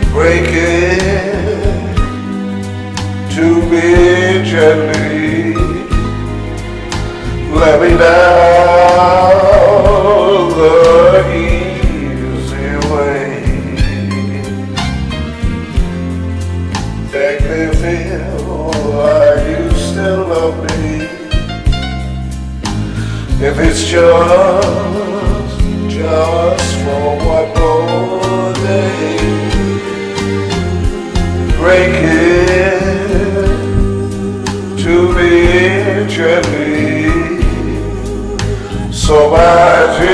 break it to me gently. Let me down the easy way. Make me feel like you still love me. If it's just for one more day, break it to me gently, so my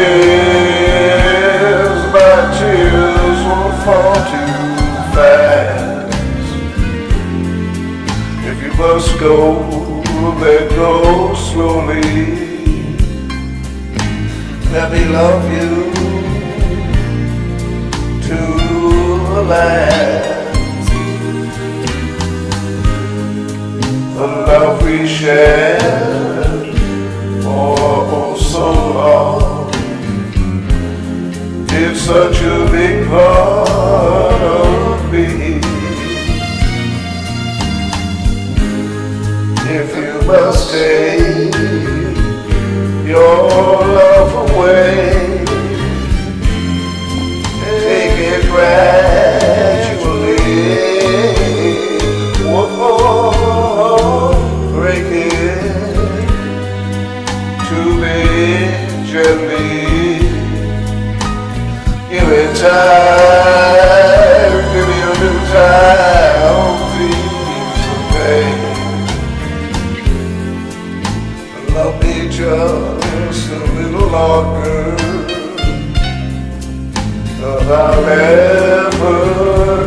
tears won't fall too fast. If you must go, then go slowly. Let me love you to the last. The love we shared for so long, it's such a big part of me. If you must take your love away, take it gradually. Whoa, break it to me gently. Give it time, give me a little time, please, okay. Love me just a little longer, 'cause I'll never